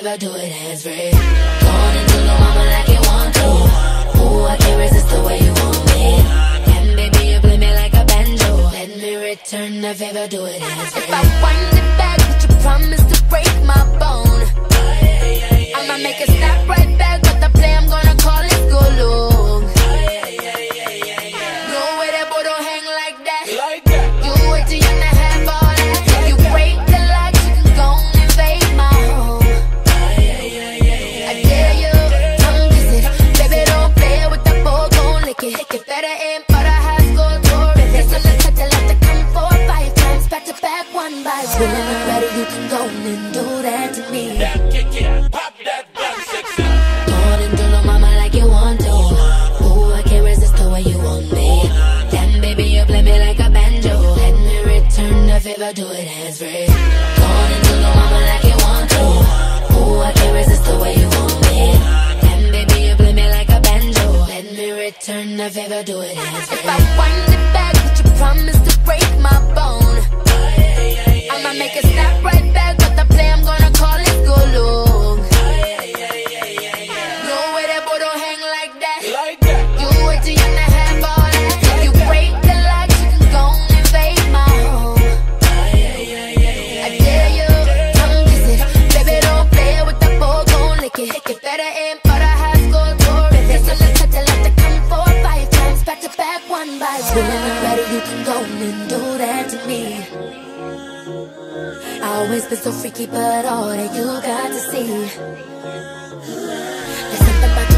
favor, do it hands-free. Going into the mama like you want to. Ooh, I can't resist the way you want me. And baby, you play me like a banjo. Let me return the favor, do it hands-free. If I wind it back, would you promise to break my bone? I'ma make it snap right back, but the play I'm gonna call it go long. No way that boy don't hang like that. You wait till you're not have all that. You break the lock, you can go and invade my home. I dare you, tongue kiss it. Baby, don't play with the boy, gon' lick it. Get better in, but I have score terrific. So let's touch it like to come 4 or 5 times, back to back, one by one. When I'm ready, you can go and do that to me. Pop that gun, sexy. Going into the mama like you want to. Ooh, I can't resist the way you want me. Then baby, you play me like a banjo. Let me return the favor, do it hands-free. Going into the mama like you want to. Ooh, I can't resist the way you want me. Then baby, you play me like a banjo. Let me return the favor, do it hands-free. If I wind it back, would you promise to break my bone? I'ma make it snap right back, but the play I'm gonna call it go long. No way that boy don't hang like that. You wait till you're not have all that. You break the lock, you can go and invade my home. I dare you, tongue kiss it. Baby, don't play with the boy, gon' lick it. Get better in, but I have score terrific. So let's touch it like to come 4 or 5 times, back to back, one by one. When I'm ready, you can go and do that to me. I always been so freaky, but all that you got to see. There's something about